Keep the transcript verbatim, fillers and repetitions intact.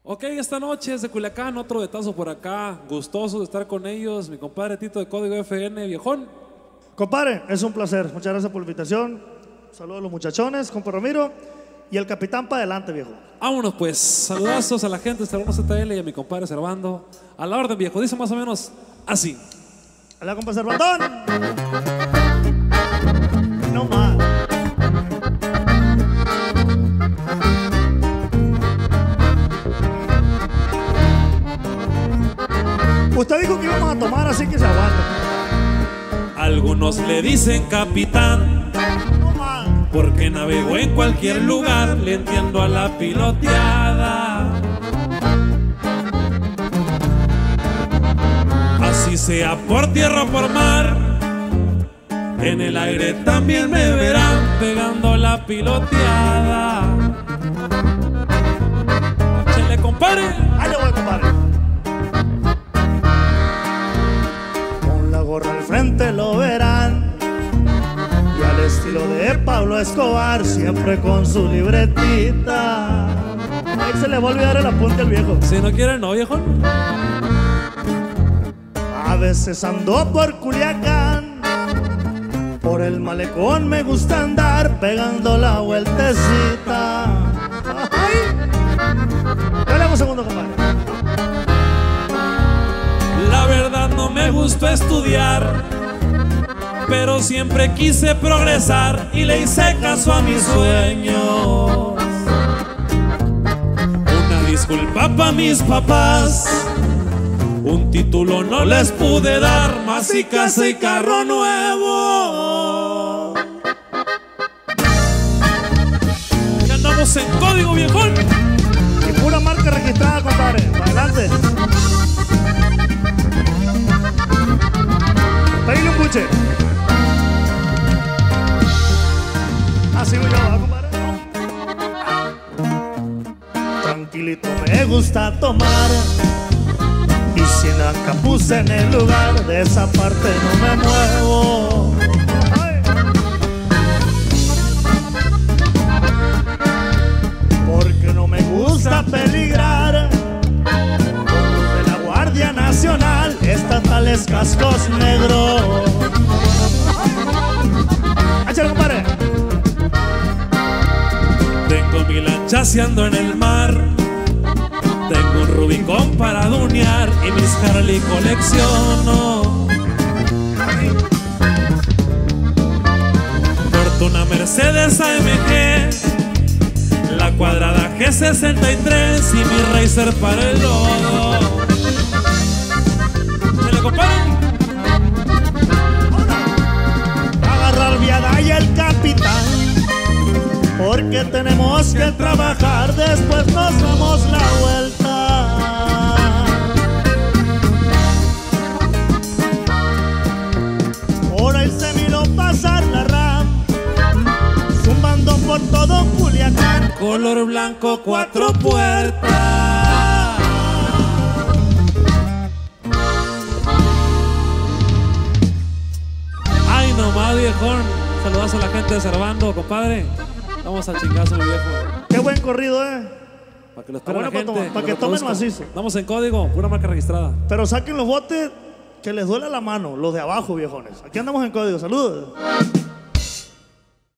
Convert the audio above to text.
Ok, esta noche es de Culiacán, otro detazo por acá. Gustoso de estar con ellos, mi compadre Tito de Código F N, viejón. Compadre, es un placer. Muchas gracias por la invitación. Saludos a los muchachones, compa Ramiro. Y el capitán para adelante, viejo. Vámonos pues, saludazos a la gente de Servando Z L y a mi compadre Servando. A la orden, viejo, dice más o menos así. Hola, compa Servandón. No más. Usted dijo que íbamos a tomar, así que se aguanta. Algunos le dicen capitán, No más. porque navegó en cualquier lugar, le entiendo a la piloteada. Así sea por tierra o por mar, en el aire también me verán pegando la piloteada. Chele, compadre. Ahí le voy, compadre. Con la gorra al frente lo verán, y al estilo de Pablo Escobar, siempre con su libretita. Ahí se le va a olvidar el apunte al viejo. Si no quiere, no, viejo. A veces ando por Culiacán, por el malecón me gusta andar pegando la vueltecita. ¡Ay! Dale un segundo, compadre. La verdad no me gustó estudiar, pero siempre quise progresar y le hice caso a mis sueños. Una disculpa pa' mis papás, un título no les pude dar, más y casa y carro nuevo. Ya andamos en código, viejón. Y pura marca registrada, compadre. Para adelante. Pedile un buche. Así voy yo, ¿va, compadre? Tranquilito me gusta tomar, y si en la puse en el lugar, de esa parte no me muevo. Ay. Porque no me gusta peligrar con los de la Guardia Nacional, estatales cascos negros. Échale, compadre. Tengo mi lancha si ando en el mar, tengo un Rubicón para dunear y mis Harley colecciono. Porto una Mercedes A M G, la cuadrada G sesenta y tres y mi Racer para el lodo. ¿Se le compadre? Agarrar viada y el capitán, porque tenemos que trabajar, después nos damos la vuelta. Ahora y se miró pasar la RAM, zumbando por todo Culiacán. Color blanco, cuatro puertas. Ay, nomás, viejón. Saludos a la gente de Servando, compadre. Vamos al chingazo, mi viejo. Qué buen corrido, eh. Para que lo Está espere bueno la para gente. tomar- para que lo tomen produzcan. macizo. Estamos en código, pura marca registrada. Pero saquen los botes que les duele la mano, los de abajo, viejones. Aquí andamos en código. Saludos.